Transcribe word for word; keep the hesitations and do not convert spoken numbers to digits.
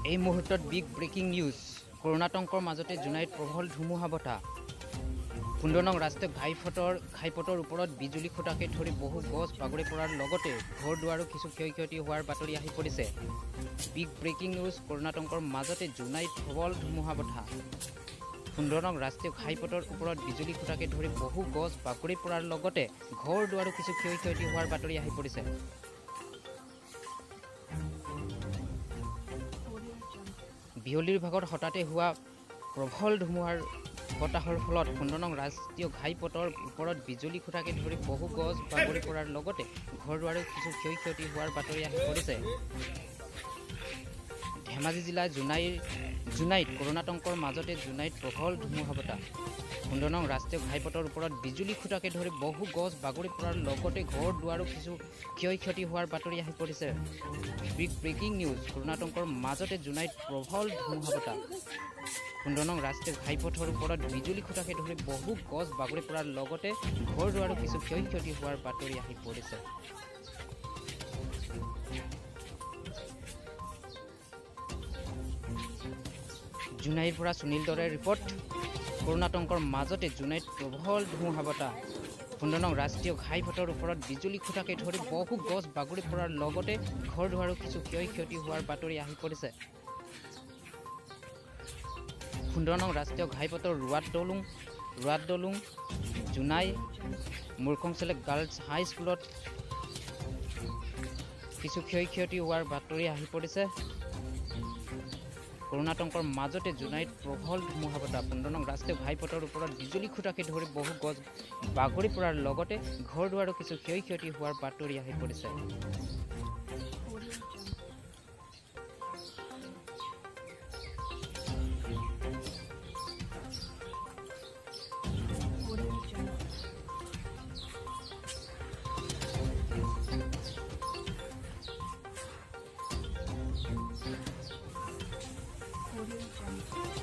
এই মুহূৰ্তত big breaking news. কৰোণাতংকৰ মাজতে জোনাইত প্ৰবল ধুমুহা বতাহ। পোন্ধৰ নং ৰাষ্ট্ৰীয় ঘাইপথৰ ঘাইপথৰ ওপৰত বিজুলী খুঁটাকে ধৰি বহু গছ বাগৰি পৰাৰ লগতে ঘৰ দুৱাৰো কিছু ক্ষয় ক্ষতি হোৱাৰ বাতৰি আহি পৰিছে। Big breaking news. কৰোণাতংকৰ মাজতে জোনাইত প্ৰবল ধুমুহা বতাহ। পোন্ধৰ নং ৰাষ্ট্ৰীয় ঘাইপথৰ ওপৰত বিজুলী খুঁটাকে ধৰি বহু গছ বাগৰি পৰাৰ লগতে ঘৰ দুৱাৰো কিছু ক্ষয় ক্ষতি হোৱাৰ বাতৰি আহি পৰিছে। বিয়লিৰ ভাগত হঠাতে হোৱা প্ৰবল ধুমুহাৰ বতাহৰ ফলত পোন্ধৰ নং ৰাষ্ট্ৰীয় ঘাইপথৰ ওপৰত বিজুলী খুঁটাকে ধৰি বহু গছ বাগৰি পৰাৰ লগতে ঘৰ দুৱাৰো কিছু ক্ষয় ক্ষতি হোৱাৰ বাতৰি আহি পৰিছে। ধেমাজি জিলাৰ জোনাইৰ জোনাইত কৰোণাতংকৰ মাজতে জোনাইত প্ৰবল ধুমুহা বতাহ। পোন্ধৰ নং ৰাষ্ট্ৰীয় ঘাইপথৰ ওপৰত বিজুলী খুঁটাকে ধৰি বহু গছ বাগৰি পৰাৰ লগতে ঘৰ দুৱাৰো কিছু ক্ষয় ক্ষতি হোৱাৰ বাতৰি আহি পৰিছে। Big breaking news. কৰোণাতংকৰ মাজতে জোনাইত প্ৰবল ধুমুহা বতাহ। পোন্ধৰ নং ৰাষ্ট্ৰীয় ঘাইপথৰ ওপৰত বিজুলী খুঁটাকে ধৰি বহু গছ বাগৰি পৰাৰ লগতে ঘৰ দুৱাৰো কিছু ক্ষয় ক্ষতি হোৱাৰ বাতৰি আহি পৰিছে। জোনাইৰ পৰা সুনীল দৰাৰ ৰিপৰ্ট। কৰোণাতংকৰ মাজতে জোনাইত প্ৰবল ধুমুহা বতাহ। পোন্ধৰ নং ৰাষ্ট্ৰীয় ঘাইপথৰ ওপৰত বিজুলী খুঁটাকে ধৰি বহু গছ বাগৰি পৰাৰ লগতে ঘৰ দুৱাৰো কিছু ক্ষয় ক্ষতি হোৱাৰ বাতৰি আহি পৰিছে। পোন্ধৰ নং ৰাষ্ট্ৰীয় ঘাইপথৰ ৰোৱাত দলুং ৰোৱাত দলুং জোনাই মূৰ্খংচেলেক গাৰ্লছ হাইস্কুলত কিছু ক্ষয় ক্ষতি হোৱাৰ বাতৰি আহি পৰিছে। কৰোণাতংকৰ মাজতে জোনাইত প্ৰবল ধুমুহা বতাহ। পোন্ধৰ নং ৰাষ্ট্ৰীয় ঘাইপথৰ ওপৰত বিজুলী খুঁটাকে ধৰি বহু গছ বাগৰি পৰাৰ লগতে ঘৰ দুৱাৰো কিছু ক্ষয় ক্ষতি হোৱাৰ বাতৰি আহি পৰিছে। Audio Jungle.